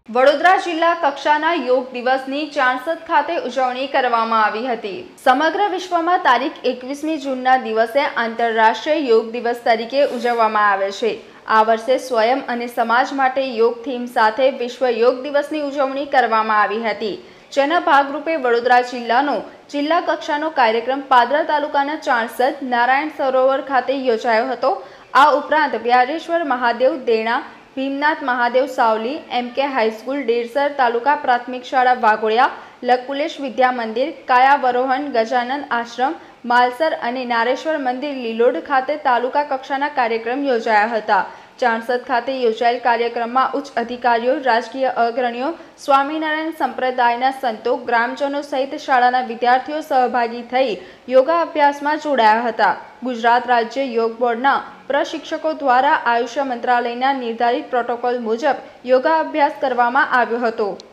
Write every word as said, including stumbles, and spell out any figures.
વડોદરા જિલ્લા કક્ષાના યોગ દિવસની ચાણસદ ખાતે ઉજવણી કરવામાં આવી હતી। સમગ્ર વિશ્વમાં તારીખ એકવીસમી જૂનના દિવસે આંતરરાષ્ટ્રીય યોગ દિવસ તરીકે ઉજવવામાં આવે છે। આ વર્ષે સ્વયં અને સમાજ માટે યોગ થીમ સાથે વિશ્વ યોગ દિવસની ઉજવણી કરવામાં આવી હતી, જેના ભાગરૂપે વડોદરા જિલ્લાનો જિલ્લા કક્ષાનો કાર્યક્રમ પાદરા તાલુકાના ચાણસદ નારાયણ સરોવર ખાતે યોજાયો હતો। આ ઉપરાંત વ્યારેશ્વર મહાદેવ દેણા, ભીમનાથ મહાદેવ સાવલી, એમ કે હાઈસ્કૂલ ડેરસર તાલુકા પ્રાથમિક શાળા વાઘોડિયા, લકુલેશ વિદ્યા મંદિર, કાયાવરોહન ગજાનન આશ્રમ માલસર અને નારેશ્વર મંદિર લીલોડ ખાતે તાલુકા કક્ષાના કાર્યક્રમ યોજાયા હતા। ચાણસદ ખાતે યોજાયેલ કાર્યક્રમમાં ઉચ્ચ અધિકારીઓ, રાજકીય અગ્રણીઓ, સ્વામિનારાયણ સંપ્રદાયના સંતો, ગ્રામજનો સહિત શાળાના વિદ્યાર્થીઓ સહભાગી થઈ યોગા અભ્યાસમાં જોડાયા હતા। ગુજરાત રાજ્ય યોગ બોર્ડના પ્રશિક્ષકો દ્વારા આયુષ મંત્રાલયના નિર્ધારિત પ્રોટોકોલ મુજબ યોગા અભ્યાસ કરવામાં આવ્યો હતો।